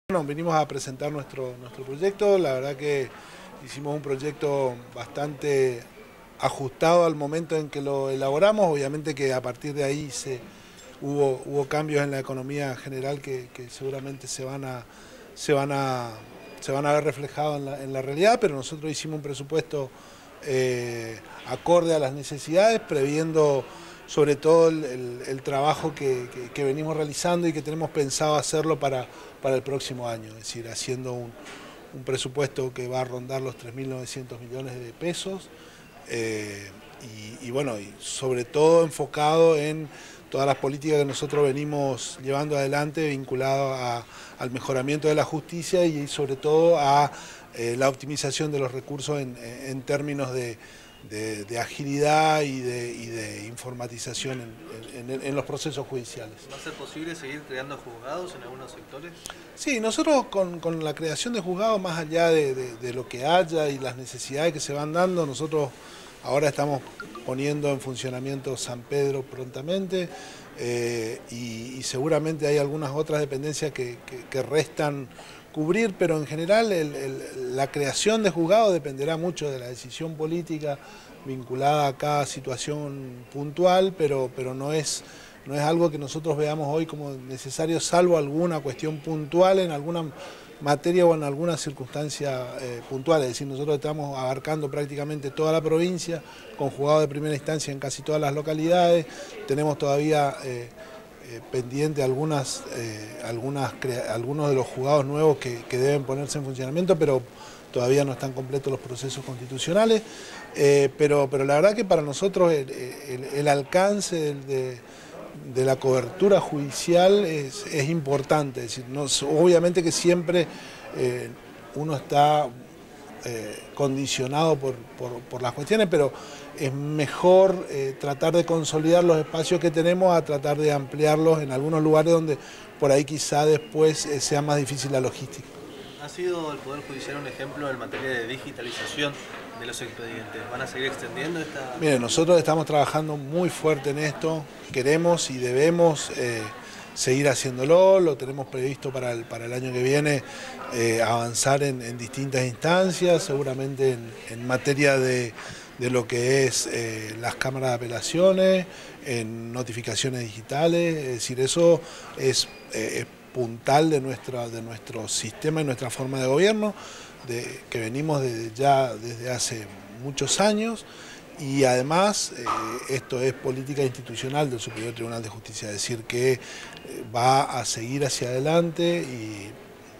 Bueno, venimos a presentar nuestro proyecto. La verdad que hicimos un proyecto bastante ajustado al momento en que lo elaboramos. Obviamente que a partir de ahí hubo cambios en la economía general que seguramente se van a ver reflejados en la realidad, pero nosotros hicimos un presupuesto acorde a las necesidades, previendo sobre todo el trabajo que venimos realizando y que tenemos pensado hacerlo para el próximo año, es decir, haciendo un presupuesto que va a rondar los 3.900 millones de pesos y bueno, y sobre todo enfocado en todas las políticas que nosotros venimos llevando adelante vinculadas al mejoramiento de la justicia y sobre todo a la optimización de los recursos en términos de agilidad y de informatización en los procesos judiciales. ¿Va a ser posible seguir creando juzgados en algunos sectores? Sí, nosotros con la creación de juzgados, más allá de lo que haya y las necesidades que se van dando, nosotros ahora estamos poniendo en funcionamiento San Pedro prontamente y seguramente hay algunas otras dependencias que restan cubrir, pero en general la creación de juzgados dependerá mucho de la decisión política vinculada a cada situación puntual, pero no es algo que nosotros veamos hoy como necesario, salvo alguna cuestión puntual en alguna materia o en alguna circunstancia puntual. Es decir, nosotros estamos abarcando prácticamente toda la provincia, con juzgados de primera instancia en casi todas las localidades. Tenemos todavía pendiente algunos de los juzgados nuevos que deben ponerse en funcionamiento, pero todavía no están completos los procesos constitucionales. Pero la verdad que para nosotros el alcance de la cobertura judicial es importante. Es decir, obviamente que siempre uno está condicionado por las cuestiones, pero es mejor tratar de consolidar los espacios que tenemos a tratar de ampliarlos en algunos lugares donde por ahí quizá después sea más difícil la logística. ¿Ha sido el Poder Judicial un ejemplo en materia de digitalización de los expedientes? ¿Van a seguir extendiendo esta...? Mire, nosotros estamos trabajando muy fuerte en esto, queremos y debemos seguir haciéndolo, lo tenemos previsto para el año que viene, avanzar en distintas instancias, seguramente en materia de lo que es las cámaras de apelaciones, en notificaciones digitales, es decir, eso es puntal de nuestro sistema y nuestra forma de gobierno, que venimos desde hace muchos años. Y además esto es política institucional del Superior Tribunal de Justicia, es decir, que va a seguir hacia adelante y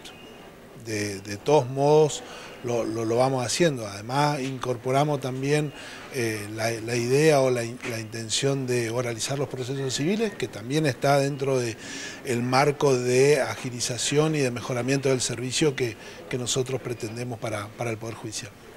de todos modos lo vamos haciendo. Además incorporamos también la idea o la intención de oralizar los procesos civiles, que también está dentro del marco de agilización y de mejoramiento del servicio que nosotros pretendemos para el Poder Judicial.